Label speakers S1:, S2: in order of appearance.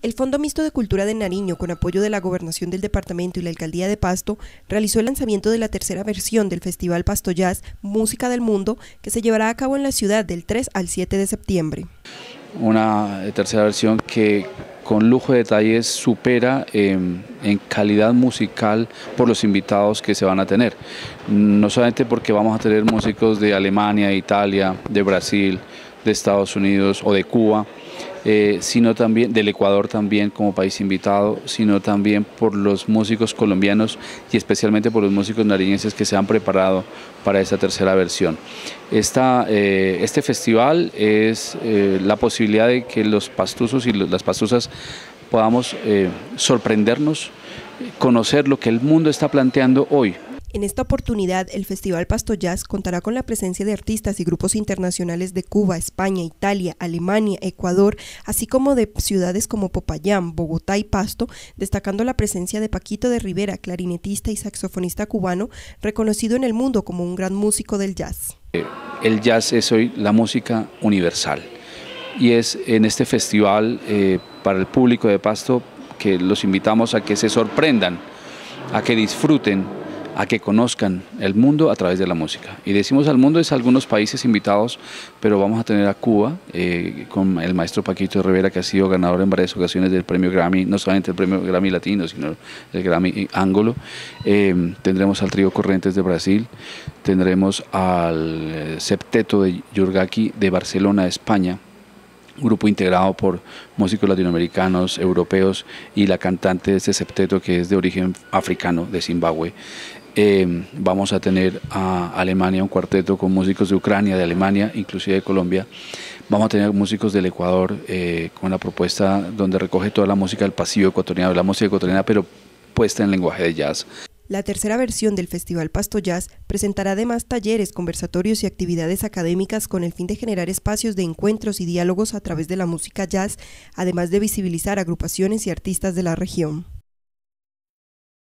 S1: El Fondo Mixto de Cultura de Nariño, con apoyo de la Gobernación del Departamento y la Alcaldía de Pasto, realizó el lanzamiento de la tercera versión del Festival Pasto Jazz Música del Mundo, que se llevará a cabo en la ciudad del 3 al 7 de septiembre.
S2: Una tercera versión que con lujo de detalles supera en calidad musical por los invitados que se van a tener. No solamente porque vamos a tener músicos de Alemania, de Italia, de Brasil, de Estados Unidos o de Cuba, sino también del Ecuador también como país invitado, sino también por los músicos colombianos y especialmente por los músicos nariñenses que se han preparado para esta tercera versión. Este festival es la posibilidad de que los pastuzos y las pastuzas podamos sorprendernos, conocer lo que el mundo está planteando hoy.
S1: En esta oportunidad, el Festival Pasto Jazz contará con la presencia de artistas y grupos internacionales de Cuba, España, Italia, Alemania, Ecuador, así como de ciudades como Popayán, Bogotá y Pasto, destacando la presencia de Paquito de Rivera, clarinetista y saxofonista cubano, reconocido en el mundo como un gran músico del jazz.
S2: El jazz es hoy la música universal y es en este festival para el público de Pasto que los invitamos a que se sorprendan, a que disfruten, a que conozcan el mundo a través de la música. Y decimos al mundo es algunos países invitados, pero vamos a tener a Cuba con el maestro Paquito de Rivera, que ha sido ganador en varias ocasiones del premio Grammy, no solamente el premio Grammy Latino, sino el Grammy Anglo. Tendremos al trío Corrientes de Brasil, tendremos al septeto de Yurgaki de Barcelona, España, un grupo integrado por músicos latinoamericanos, europeos y la cantante de este septeto que es de origen africano, de Zimbabue. Vamos a tener a Alemania un cuarteto con músicos de Ucrania, de Alemania, inclusive de Colombia. Vamos a tener músicos del Ecuador con una propuesta donde recoge toda la música del pasillo ecuatoriano, la música ecuatoriana, pero puesta en lenguaje de jazz.
S1: La tercera versión del Festival Pasto Jazz presentará además talleres, conversatorios y actividades académicas con el fin de generar espacios de encuentros y diálogos a través de la música jazz, además de visibilizar agrupaciones y artistas de la región.